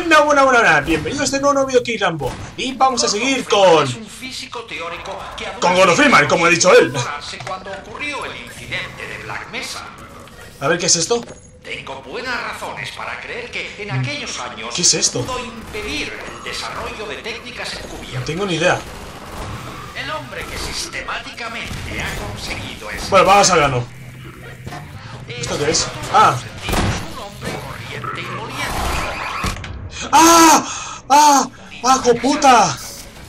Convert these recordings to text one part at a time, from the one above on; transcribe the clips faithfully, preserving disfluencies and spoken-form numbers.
Buena, buena, buena, buena. Bienvenido a este nuevo vídeo aquí, Rambo. Y vamos a seguir con... Con Gordon Freeman, como ha dicho él. Cuando ocurrió el incidente de Black Mesa. A ver, ¿qué es esto? Tengo buenas razones para creer que en aquellos años ¿Qué es esto? pudo impedir el desarrollo de técnicas encubiertas. No tengo ni idea. El hombre que sistemáticamente ha conseguido eso. Bueno, vamos al grano. ¿Esto qué es? Ah. Un hombre corriente y moliente. ¡Ah! ¡Ah! ¡Ah, puta!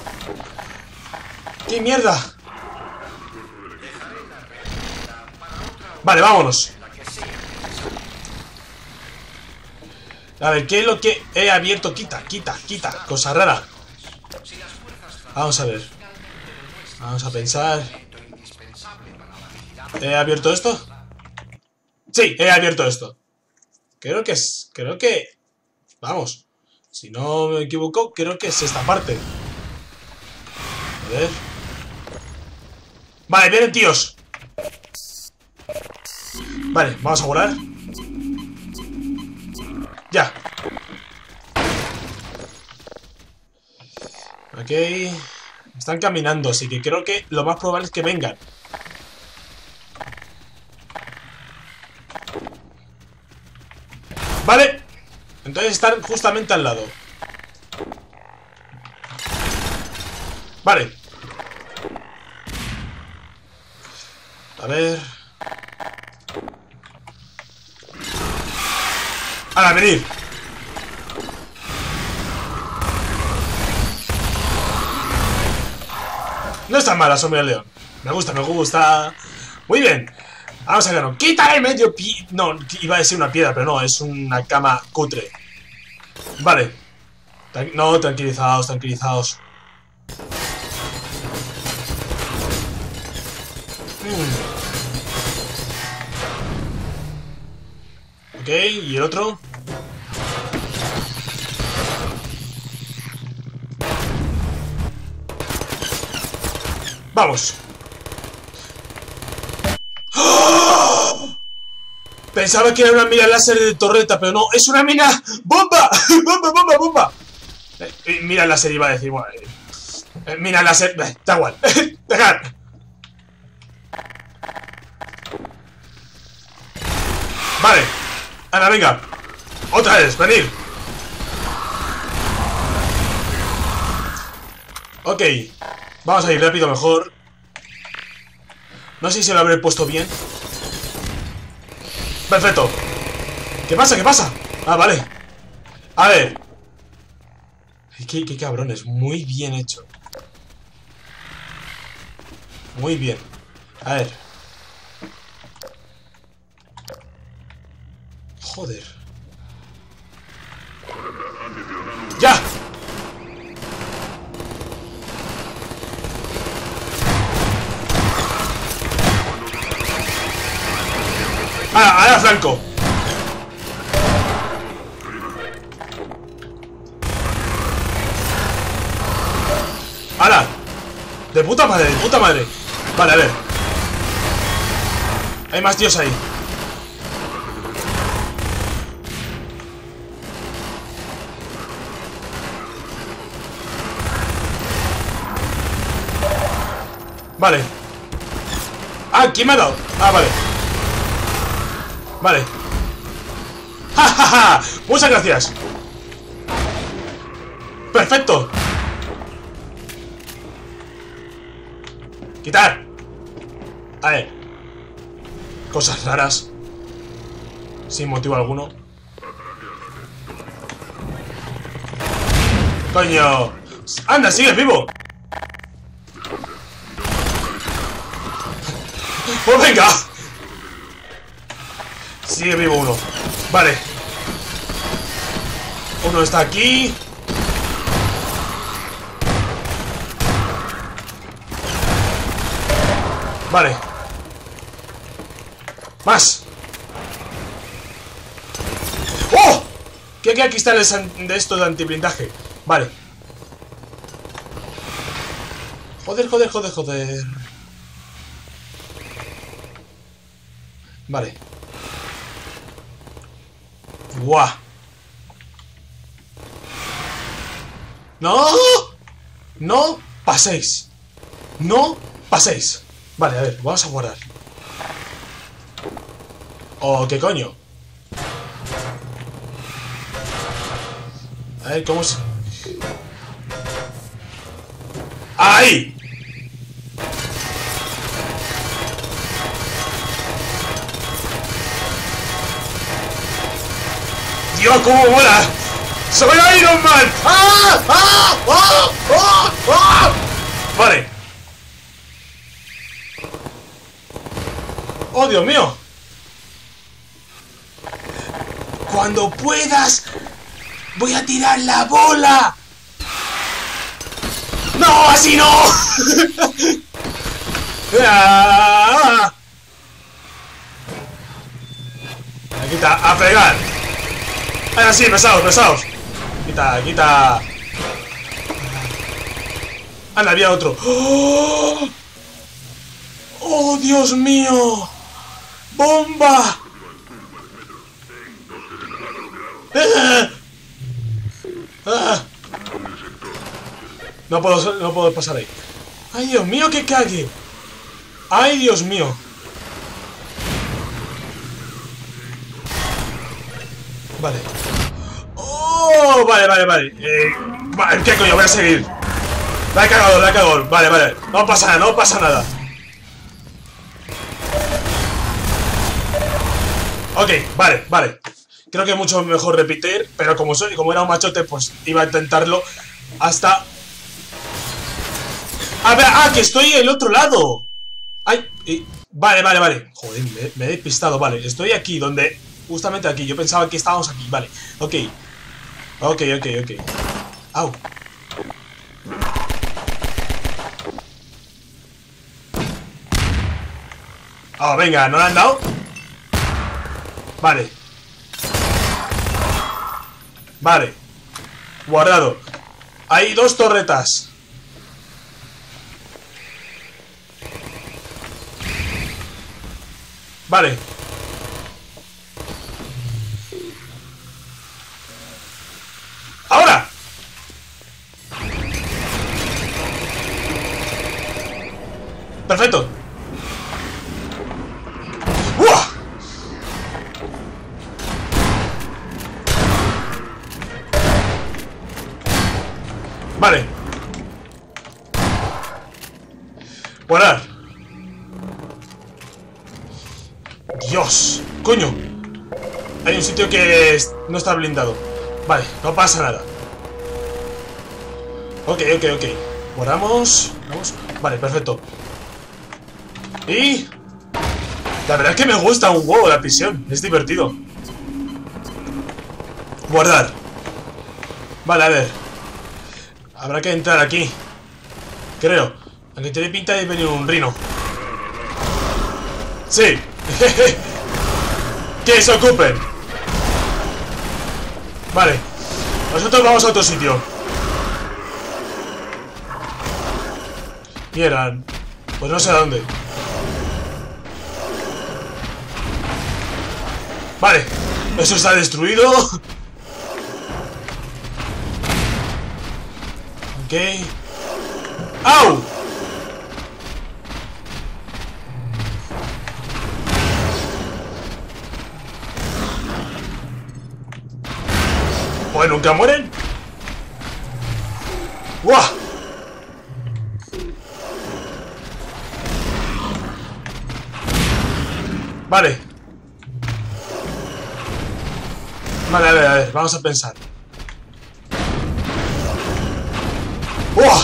¡Qué mierda! Vale, vámonos. A ver, ¿qué es lo que he abierto? Quita, quita, quita. Cosa rara. Vamos a ver. Vamos a pensar. ¿He abierto esto? Sí, he abierto esto. Creo que es... Creo que... Vamos. Si no me equivoco, creo que es esta parte. A ver. Vale, vienen tíos. Vale, vamos a volar. Ya. Ok. Están caminando, así que creo que lo más probable es que vengan. Vale. Entonces están justamente al lado. Vale. A ver. ¡Hala, venid! No está mala, Sombra del León. Me gusta, me gusta. Muy bien. Vamos a verlo. ¡Quita el medio pi... No, iba a decir una piedra, pero no, es una cama cutre. Vale. Tran- no, tranquilizaos, tranquilizaos. Mm. Ok, ¿y el otro? ¡Vamos! ¡Oh! Pensaba que era una mina láser de torreta, pero no, es una mina bomba. ¡Bomba, bomba, bomba! Eh, eh, mira láser iba a decir, bueno, eh, eh, mina láser, eh, da igual. Dejad. Vale. Ana, venga. Otra vez, venid. Ok. Vamos a ir rápido mejor. No sé si lo habré puesto bien. Perfecto. ¿Qué pasa? ¿Qué pasa? Ah, vale. A ver. Qué, qué cabrones. Muy bien hecho. Muy bien. A ver. Joder. ¡Ya! ¡Ah, ahora Franco! ¡Hala! ¡De puta madre, de puta madre! Vale, a ver. Hay más tíos ahí. Vale. Ah, ¿quién me ha dado? Ah, vale. Vale. ¡Ja, ja, ja! Muchas gracias. Perfecto. Quitar. A ver. Cosas raras. Sin motivo alguno. Coño. Anda, sigue vivo. Pues venga. Sigue vivo uno. Vale. Uno está aquí. Vale. Más. ¡Oh! ¿Qué hay aquí cristales de esto de antiblindaje? Vale. Joder, joder, joder, joder. Vale. ¡Guau! ¡No! ¡No paséis! ¡No paséis! Vale, a ver, vamos a guardar. ¿O qué coño? A ver, ¿cómo se...? ¡Ahí! ¡Dios, cómo mola! ¡Soy Iron Man! ¡Ah! ¡Ah! ¡Ah! ¡Ah! ¡Ah! Vale. ¡Oh, Dios mío! Cuando puedas, voy a tirar la bola. ¡No, así no! Aquí está, a pegar. Ahora sí, pesados, pesados. Quita, quita. Anda, había otro. ¡Oh! ¡Oh, Dios mío! ¡Bomba! ¡Ah! ¡Ah! No puedo, no puedo pasar ahí. ¡Ay, Dios mío, que cague! ¡Ay, Dios mío! Vale. ¡Oh! Vale, vale, vale. Eh, vale, ¿qué coño? Voy a seguir. La he cagado, la he cagado. Vale, vale. No pasa nada, no pasa nada. Ok, vale, vale. Creo que es mucho mejor repetir, pero como soy, como era un machote, pues iba a intentarlo hasta... A ver, ah, que estoy el otro lado. Ay, y... vale, vale, vale. Joder, me, me he despistado, vale. Estoy aquí, donde... Justamente aquí, yo pensaba que estábamos aquí, vale. Ok. Ok, ok, ok. Au. Ah, oh, venga, ¿no le han dado? Vale. Vale. Guardado. Hay dos torretas. Vale. ¡Ahora! Perfecto. ¡Uah! Vale. Guardar. Dios. Coño. Hay un sitio que no está blindado. Vale, no pasa nada. Ok, ok, ok. Guardamos. Vamos. Vale, perfecto. Y... la verdad es que me gusta un huevo la prisión. Es divertido. Guardar. Vale, a ver. Habrá que entrar aquí. Creo. Aunque tiene pinta de venir un rino. Sí. Que se ocupen. Vale. Nosotros vamos a otro sitio. Mierda. Pues no sé a dónde. Vale. Eso está destruido. Ok. ¡Au! Pues nunca mueren. ¡Guau! Vale. Vale, a ver, a ver, vamos a pensar. ¡Uah!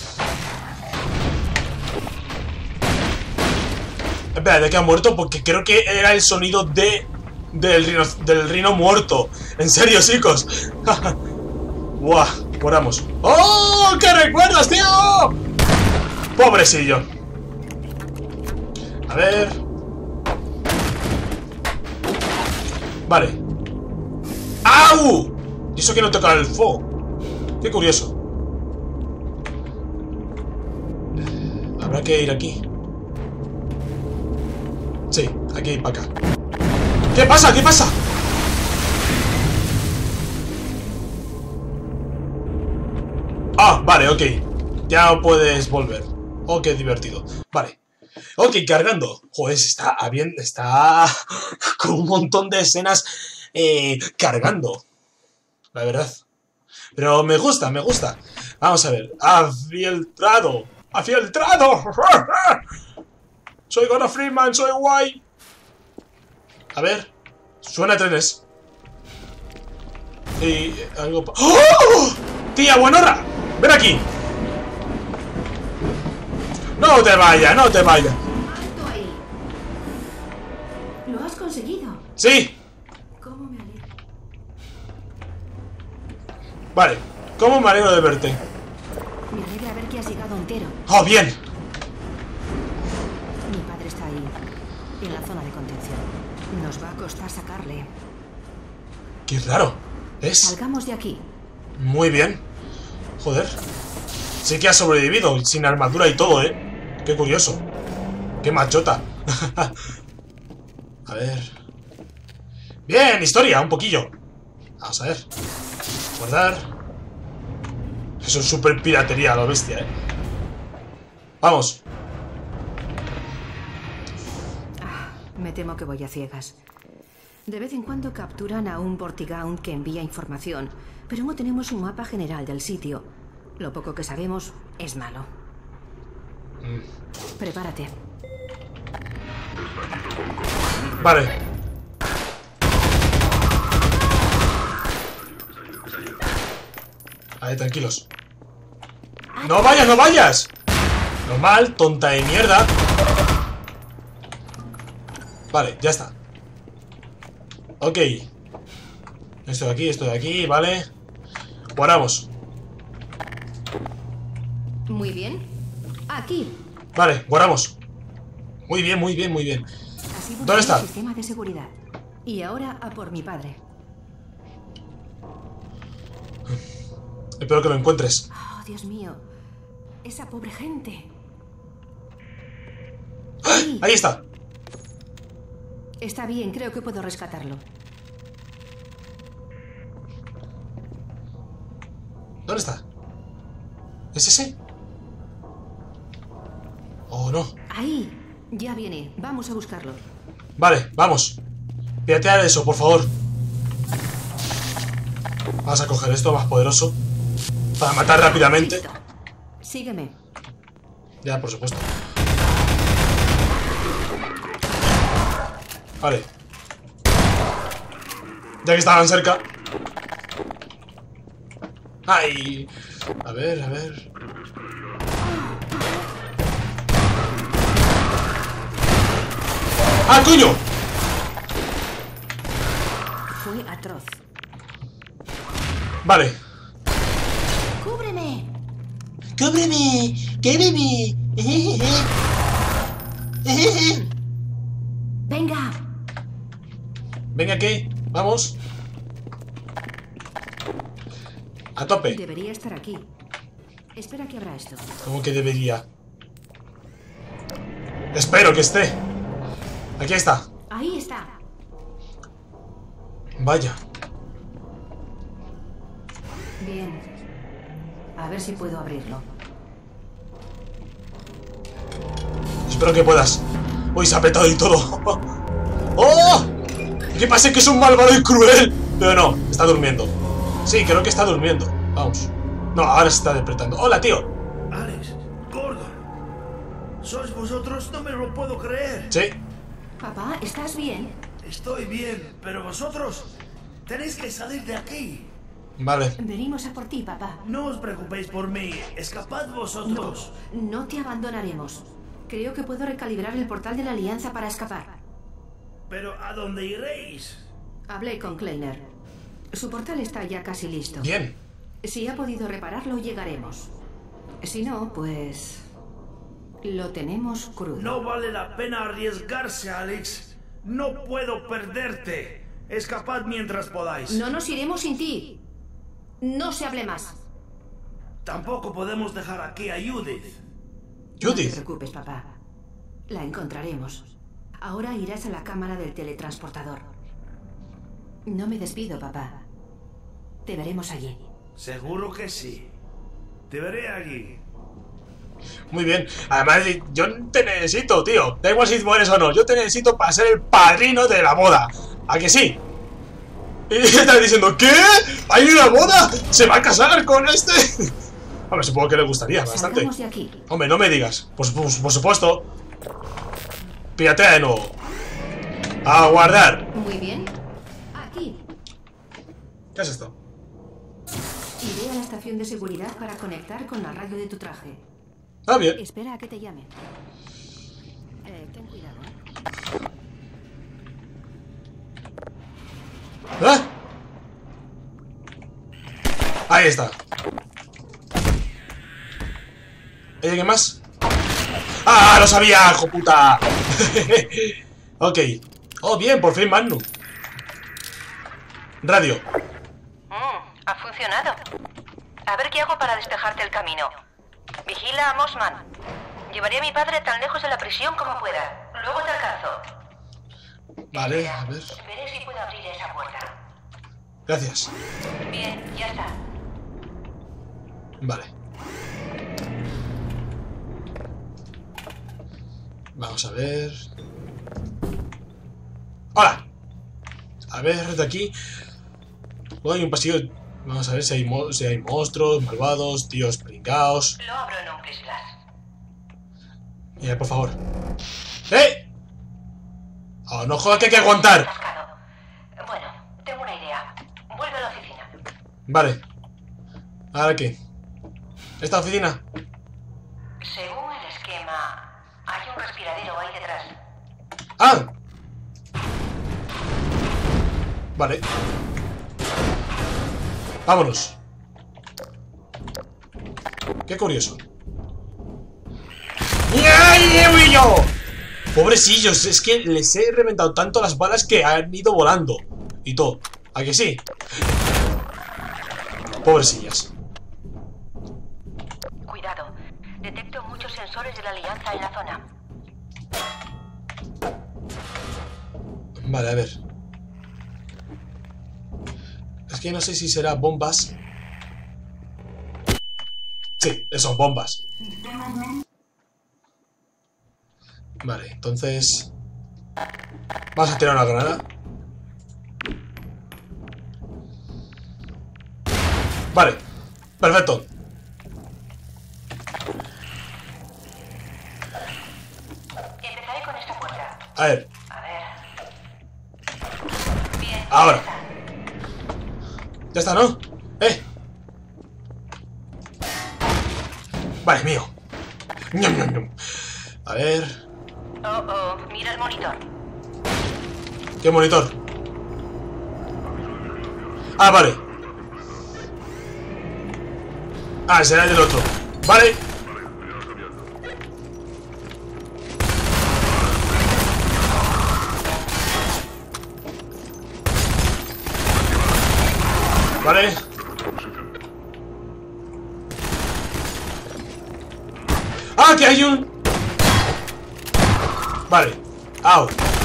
Espera, ¿de qué ha muerto? Porque creo que era el sonido de... Del rino, del rino muerto. En serio, chicos. ¡Buah! Moramos. ¡Oh! ¡Qué recuerdos, tío! Pobrecillo. A ver. Vale. ¡Au! Y eso que no toca el fuego. Qué curioso. Habrá que ir aquí. Sí, aquí para acá. ¿Qué pasa? ¿Qué pasa? Ah, vale, ok. Ya puedes volver. Oh, qué divertido. Vale. Ok, cargando. Joder, está bien, está con un montón de escenas eh, cargando. La verdad. Pero me gusta, me gusta. Vamos a ver. ¡Afiltrado! ¡Afiltrado! Soy Gona Freeman, soy guay. A ver. Suena trenes. Y algo... ¡Oh! ¡Tía buenorra! ¡Ven aquí! ¡No te vayas, no te vayas! ¡Alto ahí! ¿Lo has conseguido? ¡Sí! ¿Cómo me alegro? Vale. ¿Cómo me alegro de verte? Me alegra ver que has llegado entero. ¡Oh, bien! Mi padre está ahí, en la zona de contención. Nos va a costar sacarle. ¡Qué raro! ¿Es? Salgamos de aquí. Muy bien. Joder. Sí que ha sobrevivido, sin armadura y todo, ¿eh? Qué curioso. Qué machota. A ver. Bien, historia, un poquillo. Vamos a ver. Guardar. Eso es súper piratería, lo bestia, ¿eh? Vamos. Ah, me temo que voy a ciegas. De vez en cuando capturan a un Vortigaun que envía información, pero no tenemos un mapa general del sitio. Lo poco que sabemos es malo. Mm. Prepárate. Vale. Vale, tranquilos. ¡No vayas, no vayas! Normal, tonta de mierda. Vale, ya está. Ok. Esto de aquí, esto de aquí, vale. Guardamos. Muy bien. Aquí. Vale, guardamos. Muy bien, muy bien, muy bien. Así funciona ¿Dónde está? el sistema de seguridad. Y ahora a por mi padre. Espero que lo encuentres. Oh, Dios mío. Esa pobre gente. ¡Ah! Ahí está. Está bien, creo que puedo rescatarlo. ¿Dónde está? ¿Es ese? Oh, no. Ahí. Ya viene. Vamos a buscarlo. Vale, vamos. Piratear eso, por favor. Vamos a coger esto más poderoso para matar rápidamente. Listo. Sígueme. Ya, por supuesto. Vale. Ya que estaban cerca. ¡Ay! A ver, a ver. ¡Ah, coño! Fue atroz. Vale. ¡Cúbreme! ¡Cúbreme! ¡Cúbreme! ¡Venga! Venga, ¿qué? Vamos. A tope. Debería estar aquí. Espera que abra esto. ¿Cómo que debería? Espero que esté. Aquí está. Ahí está. Vaya. Bien. A ver si puedo abrirlo. Espero que puedas. Uy, se ha petado y todo. ¡Oh! ¿Qué pasa? Que es un malvado y cruel. Pero no, está durmiendo. Sí, creo que está durmiendo. Vamos. No, ahora se está despertando. Hola, tío. Alex, Gordon. ¿Sois vosotros? No me lo puedo creer. Sí. Papá, ¿estás bien? Estoy bien, pero vosotros tenéis que salir de aquí. Vale. Venimos a por ti, papá. No os preocupéis por mí. Escapad vosotros. No te abandonaremos. Creo que puedo recalibrar el portal de la Alianza para escapar. Pero ¿a dónde iréis? Hablé con Kleiner. Su portal está ya casi listo. Bien. Si ha podido repararlo, llegaremos. Si no, pues... lo tenemos crudo. No vale la pena arriesgarse, Alex. No puedo perderte. Escapad mientras podáis. No nos iremos sin ti. No se hable más. Tampoco podemos dejar aquí a Judith. No te Judith. preocupes, papá. La encontraremos. Ahora irás a la cámara del teletransportador. No me despido, papá. Te veremos allí. Seguro que sí. Te veré allí. Muy bien. Además, yo te necesito, tío. Da igual si mueres o no. Yo te necesito para ser el padrino de la boda. ¿A que sí? Y estás diciendo, ¿qué? ¿Hay una boda? ¿Se va a casar con este? Hombre, supongo que le gustaría bastante. De aquí. Hombre, no me digas. Por, por, por supuesto. Piratea de nuevo. A guardar. Muy bien. Aquí. ¿Qué es esto? Iré a la estación de seguridad para conectar con la radio de tu traje. Ah, bien. Espera a que te llame. Eh, ten cuidado. ¿Eh? Ahí está. ¿Hay alguien más? ¡Ah, lo sabía, hijo puta! Ok. Oh, bien, por fin Magnum. Radio. Mm, ha funcionado. A ver qué hago para despejarte el camino. Vigila a Mossman. Llevaré a mi padre tan lejos de la prisión como pueda. Luego te alcanzo. Vale, a ver. Veré si puedo abrir esa puerta. Gracias. Bien, ya está. Vale. Vamos a ver. ¡Hola! A ver, de aquí. Oh, hay un pasillo. Vamos a ver si hay, mo si hay monstruos, malvados, tíos pringaos. Lo abro en un plislas. Mira, por favor. ¡Eh! Oh, no jodas que hay que aguantar. Atascado. Bueno, tengo una idea. Vuelve a la oficina. Vale. ¿Ahora qué? ¿Esta oficina? Según el esquema, hay un respiradero ahí detrás. ¡Ah! Vale. Vámonos. Qué curioso. ¡Ay, yo! Pobrecillos, es que les he reventado tanto las balas que han ido volando. Y todo. ¿A que sí? Pobrecillas. Cuidado. Detecto muchos sensores de la alianza en la zona. Vale, a ver. Es que no sé si será bombas. Sí, son bombas. Vale, entonces vamos a tirar una granada. Vale, perfecto. Empezaré con esta puerta. A ver, A ver. Bien. ahora. Ya está, ¿no? ¡Eh! Vale, mío. Ñam, ñam, ñam. A ver. Oh, oh, mira el monitor. ¿Qué monitor? Ah, vale. Ah, será el del otro. Vale. Vale. ¡Ah, que hay un! Vale. Au.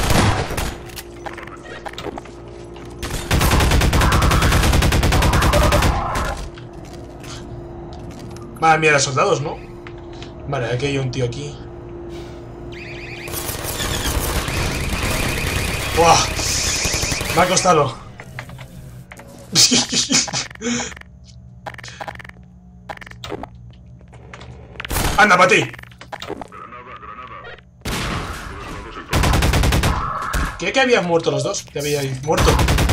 Madre mía, los soldados, ¿no? Vale, aquí hay un tío aquí. ¡Buah! Me ha costado. ¡Anda, para ti! ¿Qué que habían muerto los dos? Que habíais muerto.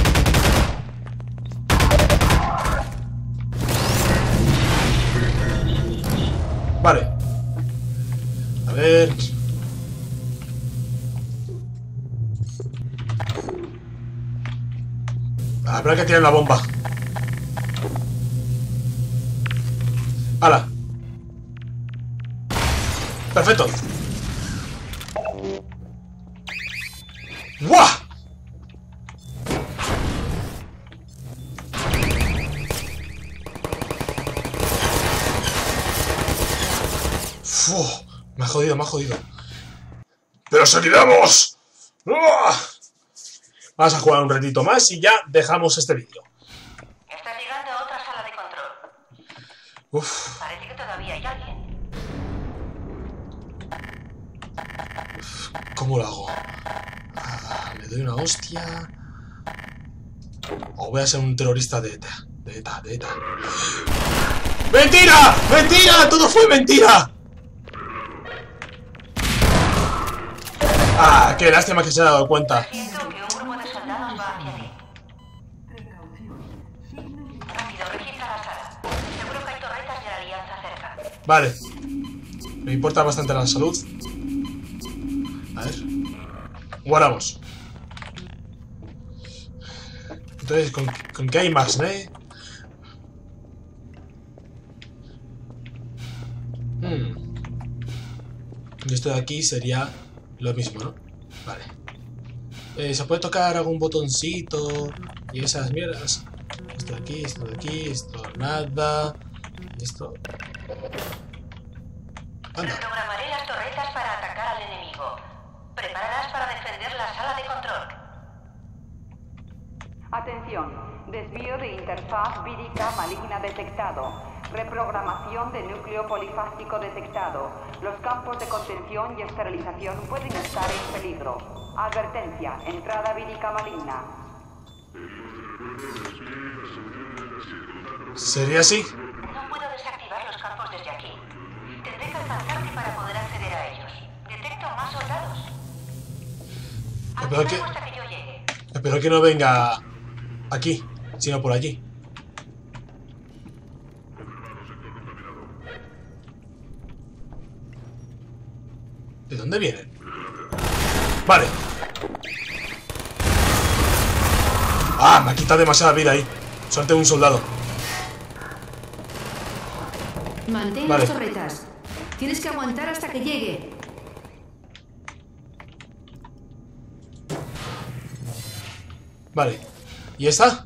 Vale. A ver. Habrá que tirar la bomba. ¡Hala! Perfecto. ¡Buah! Uf, me ha jodido, me ha jodido. ¡Pero seguiremos! ¡Uah! Vamos a jugar un ratito más y ya dejamos este vídeo. Estás llegando a otra sala de control. Uf. Parece que todavía hay alguien. ¿Cómo lo hago? Ah, le doy una hostia. O voy a ser un terrorista de ETA. De ETA, de ETA. ¡Mentira! ¡Mentira! ¡Todo fue mentira! Ah, qué lástima que se haya dado cuenta. Siento que un grupo de soldados va hacia ti. Rápido, registra la sala. Seguro que hay torretas de la Alianza cerca. Vale. Me importa bastante la salud. A ver. Guardamos. Entonces, ¿con, ¿con qué hay más, eh? Hmm. Y esto de aquí sería lo mismo, ¿no? Vale. Eh, ¿Se puede tocar algún botoncito? Y esas mierdas. Esto de aquí, esto de aquí, esto nada. Esto... Anda. Reprogramaré las torretas para atacar al enemigo. Prepáralas para defender la sala de control. Atención, desvío de interfaz vírica maligna detectado. Reprogramación de núcleo polifásico detectado. Los campos de contención y esterilización pueden estar en peligro. Advertencia, entrada vírica maligna. ¿Sería así? No puedo desactivar los campos desde aquí. Tendré que alcanzarte para poder acceder a ellos. Detecto más soldados. Espero que, Activemos hasta que yo llegue. espero que no venga aquí, sino por allí. ¿De dónde vienen? Vale. Ah, me ha quitado demasiada vida ahí. Suerte un soldado. Mantén Vale. las torretas. Tienes que aguantar hasta que llegue. Vale. ¿Y esta?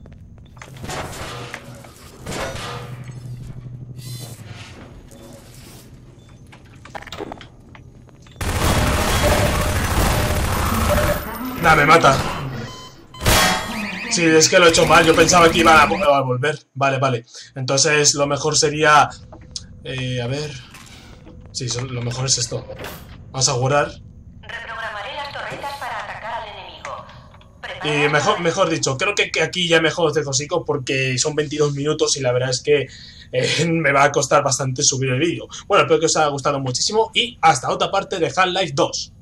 Nah, me mata. Sí, es que lo he hecho mal. Yo pensaba que iban a, a volver. Vale, vale. Entonces lo mejor sería... Eh, a ver... Sí, lo mejor es esto. Vamos a guardar. Reprogramaré las torretas para atacar al enemigo. Y mejor, mejor dicho, creo que, que aquí ya mejor os dejo, chicos, porque son veintidós minutos y la verdad es que eh, me va a costar bastante subir el vídeo. Bueno, espero que os haya gustado muchísimo y hasta otra parte de Half-Life dos.